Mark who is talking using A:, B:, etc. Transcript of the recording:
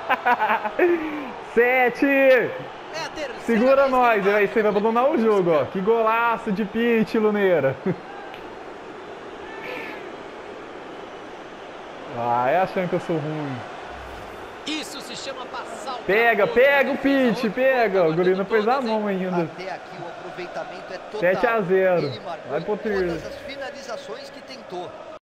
A: 7.
B: É a terceira
A: Segura
B: vez que
A: nós,
B: ele
A: aí
B: marca
A: você vai
B: no
A: abandonar o
B: último
A: jogo, ó.
B: esporte.
A: Que golaço de Pitt, Luneira. Vai achando que eu sou ruim.
B: Isso se chama passar o
A: Pega,
B: trator na
A: pega o
B: defesa.
A: Pitt,
B: Outro gol
A: pega.
B: tá
A: O guri
B: guardando
A: não pôs a
B: todas, hein?
A: mão ainda.
C: Até aqui o aproveitamento é
A: 7
C: total.
A: a 0.
C: Ele marcou
A: Vai
C: em
A: pro
C: todas
A: terceiro.
C: as finalizações que tentou.